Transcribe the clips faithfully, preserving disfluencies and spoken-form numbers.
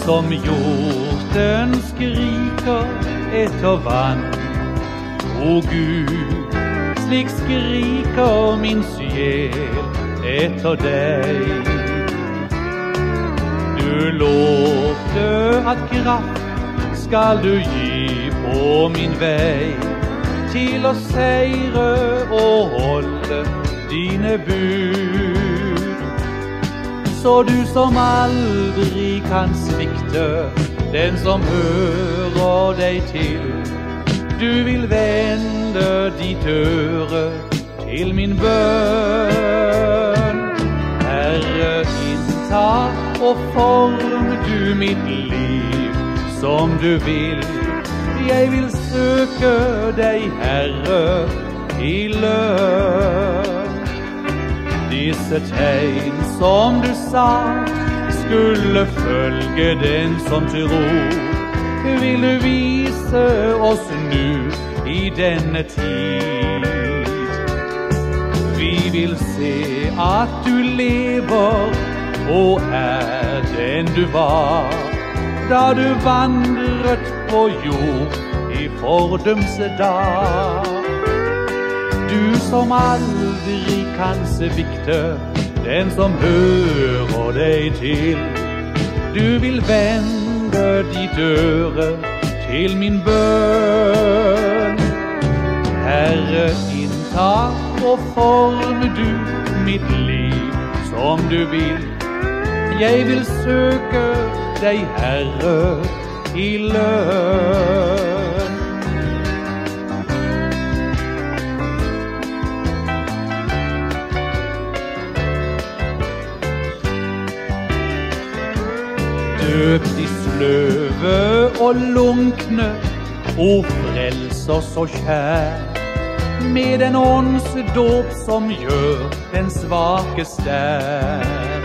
som hjorten skriker etter vann. O Gud, slik skriker min sjel etter deg. Du lovte at kraft skal du gi på min vei, til å seire og holde dine bud. Så du som aldri kan svikte, den som hører deg til, du vil vende ditt øre til min bønn. Herre, innta og form du mitt liv som du vil. Jeg vil søke deg, Herre, i lønn. Disse tegn som du sa skulle følge den som tror, vil du vise oss nu i denne tid. Vi vil se at du lever og er den du var, da du vandret på jord i fordums dag. Du som aldri kan svikte, den som hører deg til, du vil vende ditt øre til min bønn. Herre, innta og form du mitt liv som du vil. Jeg vil søke deg, Herre, i lønn. Døpt i sløve og lunkne, o frelser så kjær, med en åndsdåp som gjør den svake sterk.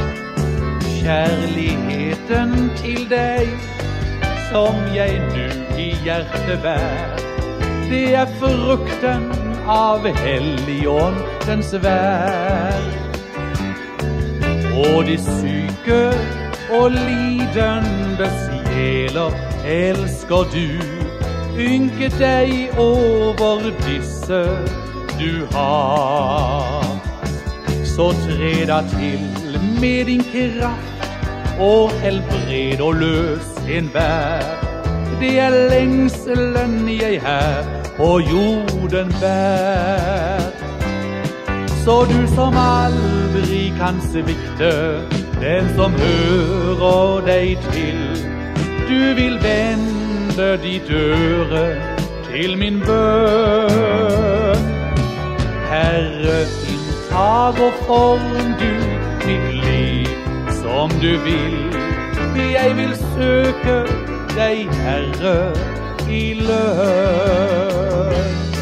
Kjærligheten til deg, som jeg nu i hjertet bær, det er frukten av Helligåndens verk. Og de syke og lidende sjeler elsker du, ynke deg over disse du har. Så tre da til med din kraft, og helbred og løs enhver. Det er lengselen jeg her på jorden bær. Så du som aldri kan svikte, den som hører deg til, du vil vende ditt øre til min bønn. Herre, inntar og form du mitt liv som du vil. Jeg vil søke deg, Herre, i lønn.